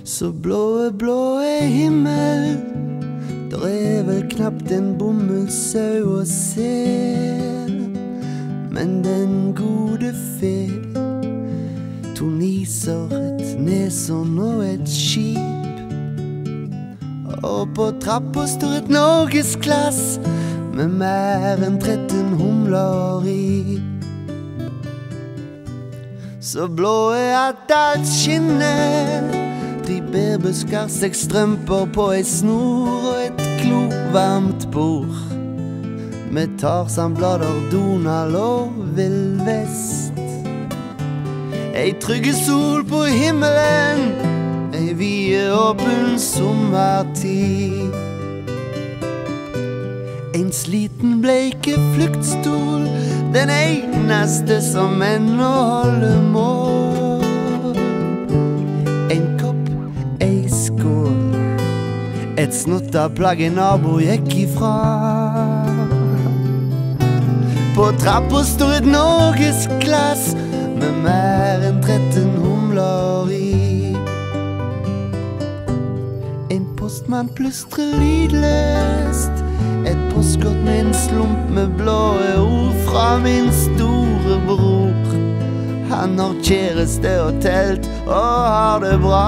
Så blå himmel, der vel knapt en bomullsau å se. Men den gode fe, to niser, et neson og et skip. Og på trappa står et norgesglass med mer enn 13 humler i. Så blå at alt skinner, 3 bærbusker, 6 strømper på ei snor og et glovarmt bord med Tarzan-blader, Donald og Villvest. Ei trygge sol på himmelen, ei vide åpen sommertid. En sliten bleike fluktstol, den eneste som ennå holder mål. En kopp, ei skål, et snotta plagg en nabo gikk ifra. På trappa står et norgesglass med mer enn 13 humler i. En postmann plystrer lydløst, et postkort med en slump med blå ord fra min store bror. Han har kjæreste og telt og har det bra.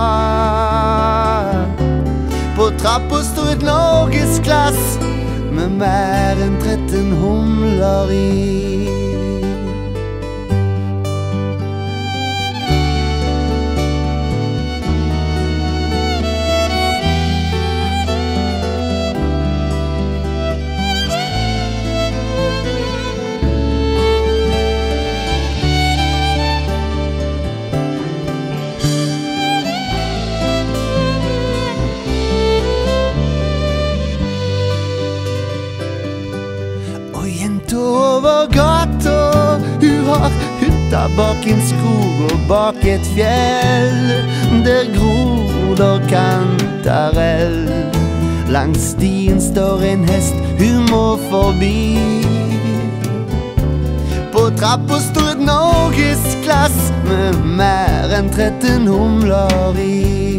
På trappa står et norgesglass med mer enn 13 humler i. Over gata, hun har hytta bak en skog og bak et fjell. Der gror der kantarell. Langs stien står en hest, hun må forbi. På trappa står et norgesglass med mer enn 13 humler i.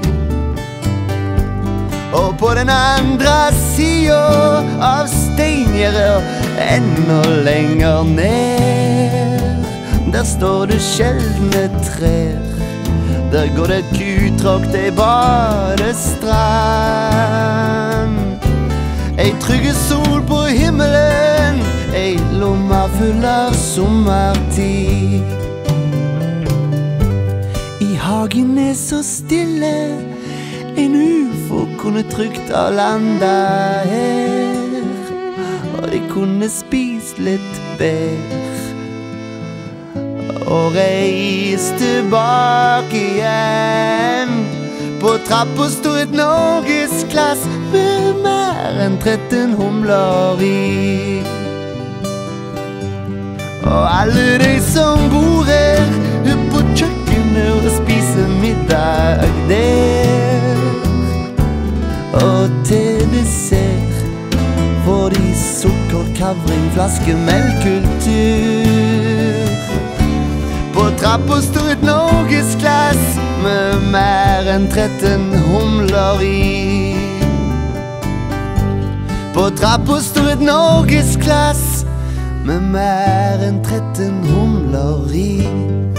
Og på den andre siden av Steingjerde, enda lenger ned, der står det sjeldne trær. Der går det et kutråk til badestrand. Ei trygge sol på himmelen, ei lomma full av sommertid. I hagen er så stille, en ufo kunne trygt ha landet her, og de kunne spist litt bær og reist tilbake igjen. På trappa stod et norgesglass med mer enn 13 humler i. Og alle de som bor her, er på kjøkkenet og spiser middag der. Og til dessert får de sukker, kavring, flaske, melkultur. På trappa stod et norgesglass med mer enn 13 humler i. På trappa stod et norgesglass med mer enn 13 humler i.